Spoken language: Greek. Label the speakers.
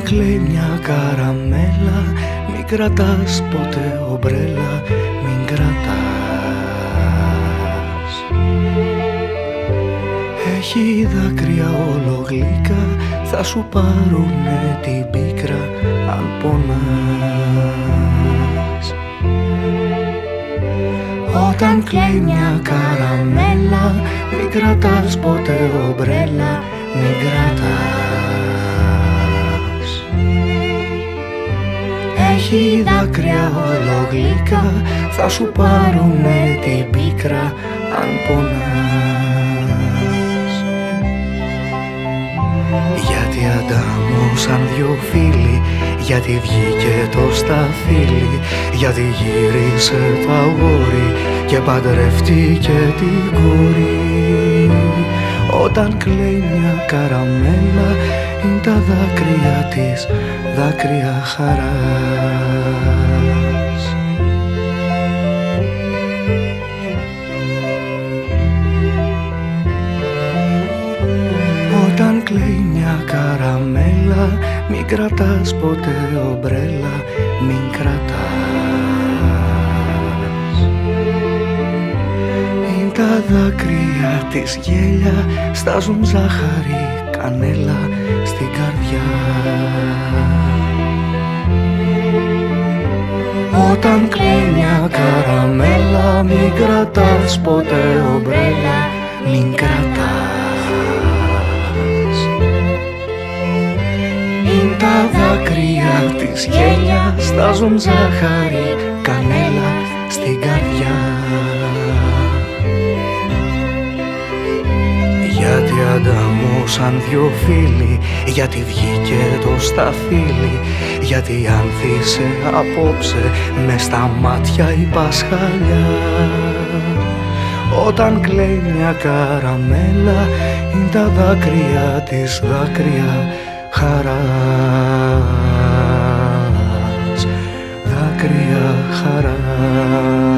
Speaker 1: Όταν κλαίει μια καραμέλα, μην κρατάς ποτέ ομπρέλα, μην κρατάς. Έχει δάκρυα όλο γλυκά, θα σου πάρουνε την πίκρα αν πονάς. Όταν κλαίει μια καραμέλα, μην κρατάς ποτέ ομπρέλα, μην κρατάς. Έχει δάκρυα όλο γλυκά, θα σου πάρουνε την πίκρα αν πονάς. Γιατί αντάμωσαν δυο φίλοι, γιατί βγήκε το σταφύλι, γιατί γύρισε το αγόρι και παντρεύτηκε την κόρη. Όταν κλαίει μια καραμέλα, είναι τα δάκρυα της, δάκρυα χαράς. Όταν κλαίει μια καραμέλα, μην κρατάς ποτέ ομπρέλα, μην κρατάς. Είναι τα δάκρυα της γέλια, στάζουν ζάχαρη, κανέλα στην καρδιά. Όταν κλαίει μια καραμέλα, μην κρατάς ποτέ ομπρέλα, μην κρατάς. Είναι τα δάκρυα της γέλια, στάζουν ζάχαρη, κανέλα στην καρδιά. Γιατί ανταμώσαν δυο φίλοι, γιατί βγήκε το σταφύλι, γιατί άνθησε απόψε μες στα μάτια η πασχαλιά. Όταν κλαίει μια καραμέλα, είναι τα δάκρυα της, δάκρυα χαράς, δάκρυα χαράς.